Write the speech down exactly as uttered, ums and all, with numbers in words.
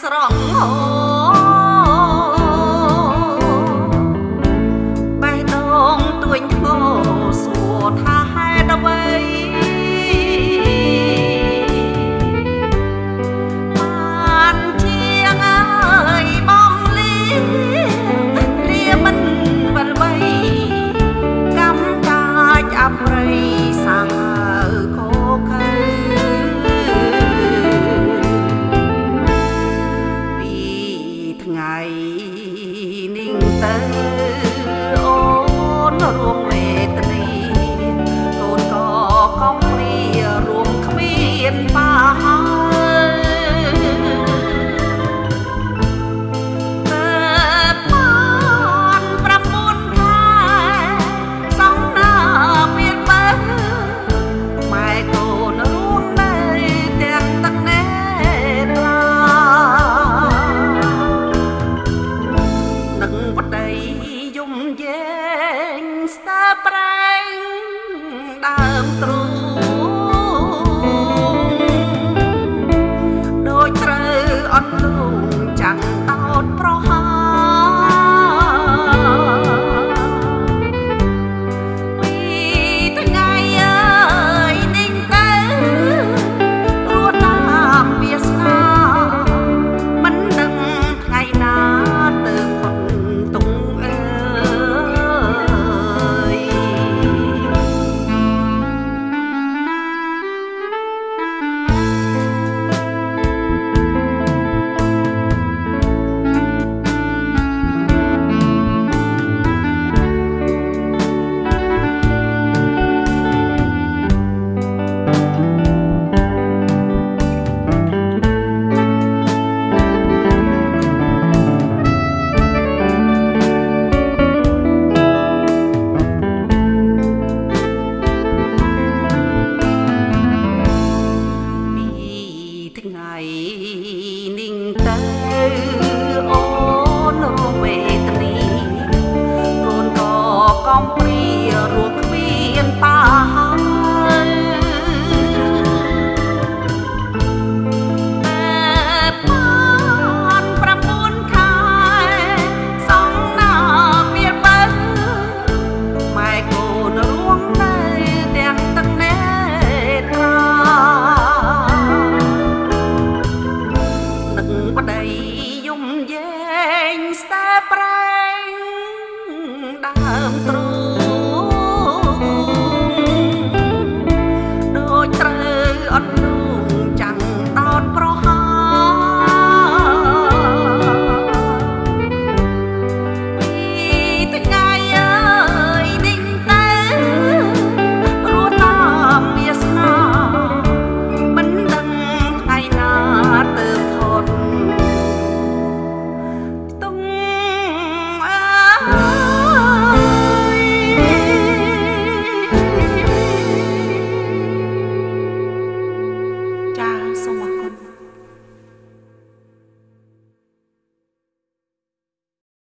ស្រងហូបេះដូងទួញធ្ងោសួរថាហេតុអ្វីបានជាងអើយបងលីលាមិនវិលវៃកម្មកាចអប្រិយសាហើកោកៃថ្ងៃนิ่งទៅអូនរួមវេទនីកូនក៏កំព្រារួមគ្មានបាយតែបានប្រពន្ធខែសងណាមានបើម៉ែកូនរួមនៅទាំងទឹកណែឡាបដីយំយែងស្ទើប្រែងដើមទ្រូងដូចត្រូវអត់លងចាំងតោតប្រហាពីថ្ងៃអើយนิ่งទៅរត់តាមវាសនាមិនដឹងថ្ងៃណាទៅផុតទុំអើយថ្ងៃนิ่งទៅអូនរួមវេទនីកូនក៏កំព្រារួមគ្មានបាយតែបានប្រពន្ធខែសងណាមានបើម៉ែកូនរួមនៅទាំងទឹកណែត្រាបដីយំយែងស្ទើប្រែងដើមទ្រូងដូចត្រូវអត់ល